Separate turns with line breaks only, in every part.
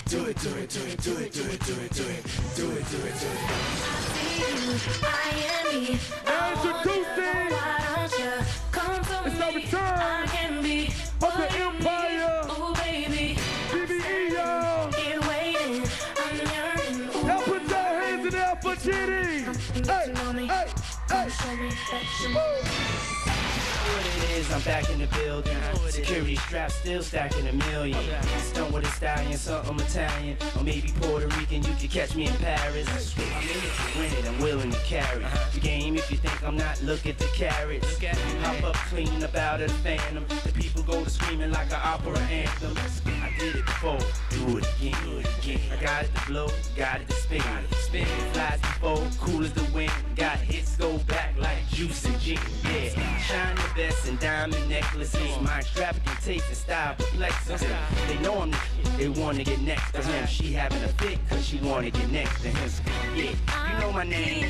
Do it, do it, do it, do it, do it, do it, do it, do it, do it, do it.
Miami,
Tuesday.
why don't you come to
It's our
me?
return
I can be
of the
what you
Empire.
need. Ooh, baby,
BBE, y'all.
keep waiting. I'm yearning. Ooh,
Y'all put your hands in the air for Giddy. Hey, hey, hey.
show me that you
What it is, I'm back in the building. Security straps still stacking a million. Stunt with a stallion, something Italian, or maybe Puerto Rican. You can catch me in Paris. I'm in it to win it, I'm willing to carry the game. If you think I'm not, look at the carrots. Hop up clean about a phantom. The people go to screaming like an opera anthem. I did it before, do it again. I got it to blow, got it to spin. Spin flies before, cool as the wind. Got hits go back like juice and gin. Yeah, shine the best in diamond necklaces. My extravagant taste and style perplexes them. They know I'm the shit, they wanna get next to him. She having a fit cause she wanna get next to him. Yeah, you know my name.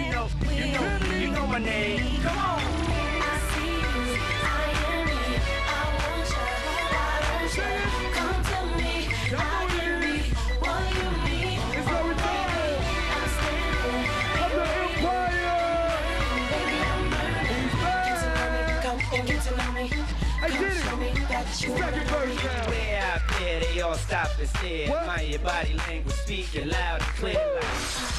You know my name. Come on.
I see you, Miami. I want you, why don't you come to me? I can be what you need.
It's our return
I'm standing.
of the Empire.
Baby, I'm burning. Get to know me, come and get to know me.
I did
Show me
it.
that you
Second verse now.
Way out there, they all stop and stare.
What?
Mind your body language, speaking loud and clear. Like,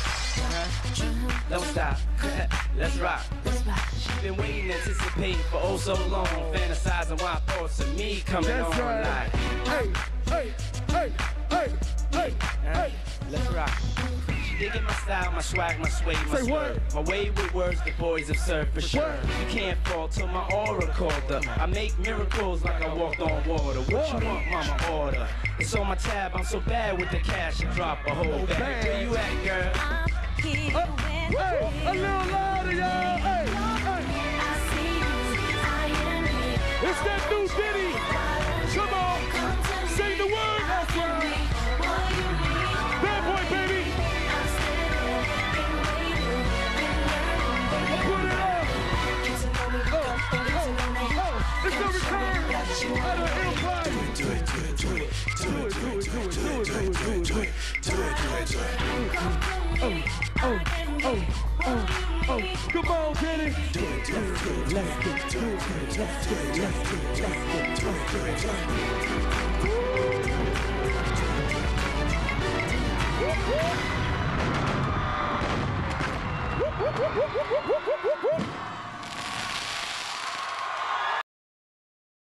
don't stop, let's rock. She been waiting, anticipating for oh so long, fantasizing wild thoughts of me coming
That's
on
right.
like,
Hey, hey, hey, hey, hey, hey.
let's rock. She digging my style, my swag, my sway, my
Say what?
swerve. My way with words, the boys observe for sure.
What?
You can't fall till my aura called up. I make miracles like I walked on water. What you want, mama, order? It's on my tab, I'm so bad with the cash and drop a whole bag.
bag.
Where you at, girl?
I'm here with
Hey, a
you.
little louder, y'all. Hey, hey.
I see you, Miami.
It's that new Diddy. Come on,
Come to me.
sing the word.
I can be what you need.
Bad boy, baby.
I'm standing, been waiting, been yearning.
Put it up.
Get to know me, come and get to know me.
Oh, it's the return
That you
of the Empire.
Do it, do it, do it, do it, do it, do it, do it, do it, do it, do it, do it, do it.
come to me. I can be what you need.
Come on, Diddy.
Do it, do it, do it, do it, do it, do it, do it, do it, do it, do it, do it, do it, do it, do it.